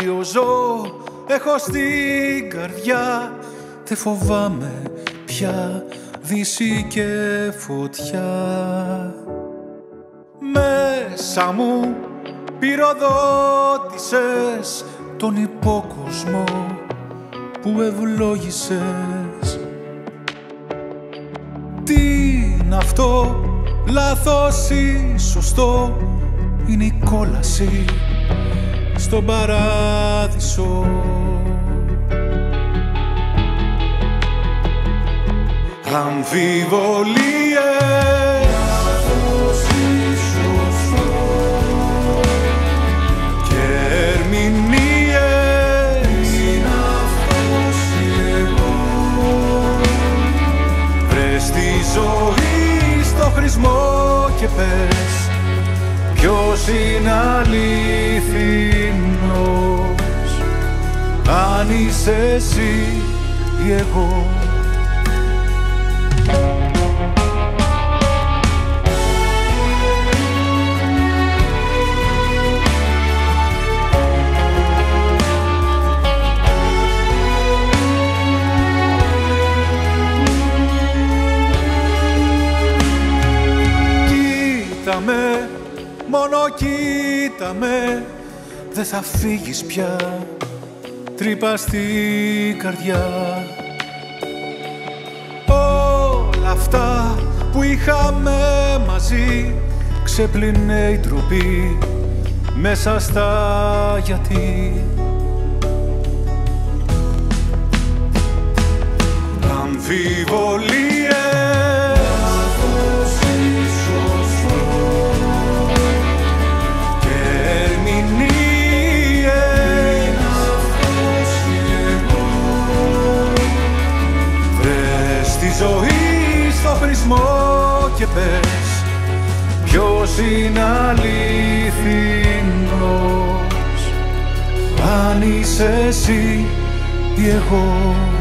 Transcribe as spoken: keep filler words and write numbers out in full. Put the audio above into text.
Άγριο ζώο έχω στην καρδιά. Δεν φοβάμαι πια δύση και φωτιά. Μέσα μου πυροδότησες τον υπόκοσμο που ευλόγησες. Τι είναι αυτό, λάθος ή σωστό, είναι η κόλαση στον παράδεισο. Αμφιβολίες, λάθος ή σωστό, και ερμηνείες, είναι αυτός ή εγώ. Βρες τη ζωή στο χρησμό και πες ποιος είναι αληθινός, αν είσαι εσύ ή εγώ. Κοίτα με, μόνο κοίτα με, δεν θα φύγεις πια, τρύπα στην καρδιά. Όλα αυτά που είχαμε μαζί ξέπλυνε η ντροπή μέσα στα γιατί. Αμφιβολίες, ζωή στο χρησμό και πες ποιος είναι αληθινός, αν είσαι εσύ ή εγώ.